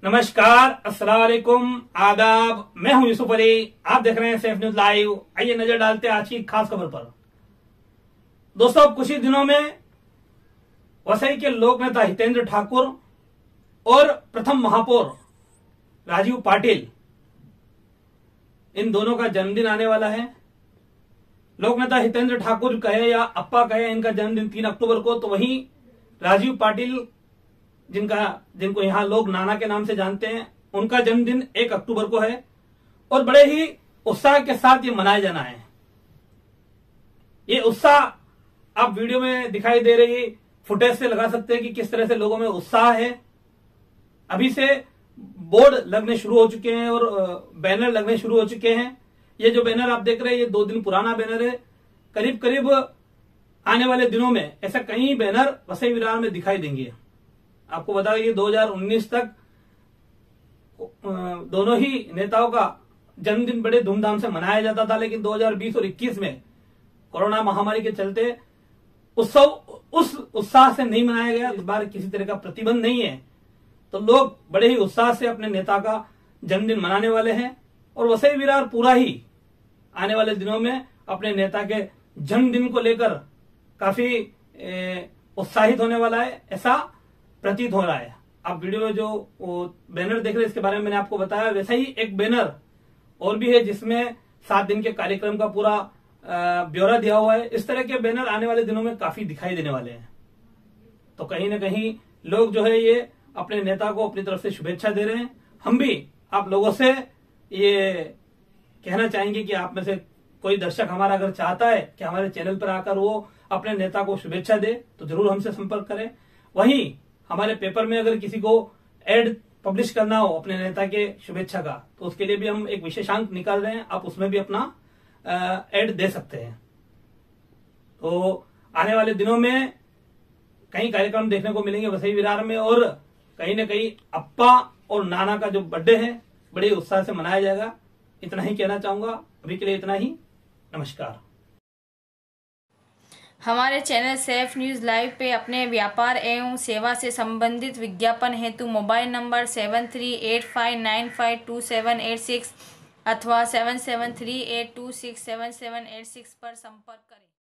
नमस्कार, अस्सलाम वालेकुम, आदाब। मैं हूं यूसुफ अली। आप देख रहे हैं सेफ न्यूज लाइव। आइए नजर डालते हैं आज की खास खबर पर। दोस्तों, कुछ ही दिनों में वसई के लोक नेता हितेंद्र ठाकुर और प्रथम महापौर राजीव पाटिल, इन दोनों का जन्मदिन आने वाला है। लोक नेता हितेंद्र ठाकुर कहे या अप्पा कहे, इनका जन्मदिन 3 अक्टूबर को, तो वहीं राजीव पाटिल जिनको यहां लोग नाना के नाम से जानते हैं, उनका जन्मदिन 1 अक्टूबर को है और बड़े ही उत्साह के साथ ये मनाया जाना है। ये उत्साह आप वीडियो में दिखाई दे रही फुटेज से लगा सकते हैं कि किस तरह से लोगों में उत्साह है। अभी से बोर्ड लगने शुरू हो चुके हैं और बैनर लगने शुरू हो चुके हैं। ये जो बैनर आप देख रहे हैं, ये 2 दिन पुराना बैनर है। करीब करीब आने वाले दिनों में ऐसा कई बैनर वसई विरार में दिखाई देंगे। आपको बता दें कि 2019 तक दोनों ही नेताओं का जन्मदिन बड़े धूमधाम से मनाया जाता था, लेकिन 2020 और 21 में कोरोना महामारी के चलते उत्सव उस उत्साह से नहीं मनाया गया। इस बार किसी तरह का प्रतिबंध नहीं है, तो लोग बड़े ही उत्साह से अपने नेता का जन्मदिन मनाने वाले हैं और वसई विरार पूरा ही आने वाले दिनों में अपने नेता के जन्मदिन को लेकर काफी उत्साहित होने वाला है, ऐसा प्रतीत हो रहा है। आप वीडियो में जो बैनर देख रहे हैं, इसके बारे में मैंने आपको बताया। वैसा ही एक बैनर और भी है जिसमें 7 दिन के कार्यक्रम का पूरा ब्यौरा दिया हुआ है। इस तरह के बैनर आने वाले दिनों में काफी दिखाई देने वाले हैं। तो कहीं ना कहीं लोग जो है ये अपने नेता को अपनी तरफ से शुभेच्छा दे रहे हैं। हम भी आप लोगों से ये कहना चाहेंगे कि आप में से कोई दर्शक हमारा अगर चाहता है कि हमारे चैनल पर आकर वो अपने नेता को शुभेच्छा दे, तो जरूर हमसे संपर्क करें। वहीं हमारे पेपर में अगर किसी को एड पब्लिश करना हो अपने नेता के शुभेच्छा का, तो उसके लिए भी हम एक विशेषांक निकाल रहे हैं। आप उसमें भी अपना एड दे सकते हैं। तो आने वाले दिनों में कई कार्यक्रम देखने को मिलेंगे वसई विरार में, और कहीं ना कहीं अप्पा और नाना का जो बर्थडे है बड़े उत्साह से मनाया जाएगा। इतना ही कहना चाहूंगा, अभी के लिए इतना ही। नमस्कार। हमारे चैनल सेफ न्यूज़ लाइव पे अपने व्यापार एवं सेवा से संबंधित विज्ञापन हेतु मोबाइल नंबर 7385952786 अथवा 7738267786 पर संपर्क करें।